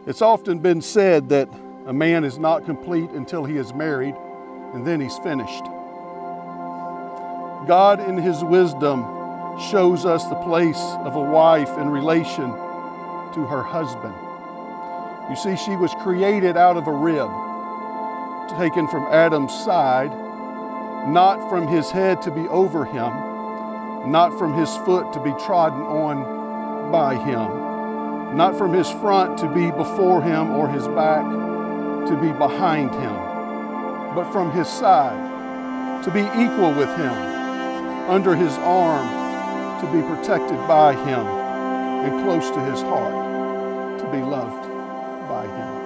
It's often been said that a man is not complete until he is married, and then he's finished. God, in His wisdom, shows us the place of a wife in relation to her husband. You see, she was created out of a rib, taken from Adam's side, not from his head to be over him, not from his foot to be trodden on by him, not from his front to be before him or his back to be behind him, but from his side to be equal with him, under his arm to be protected by him, and close to his heart to be loved by him.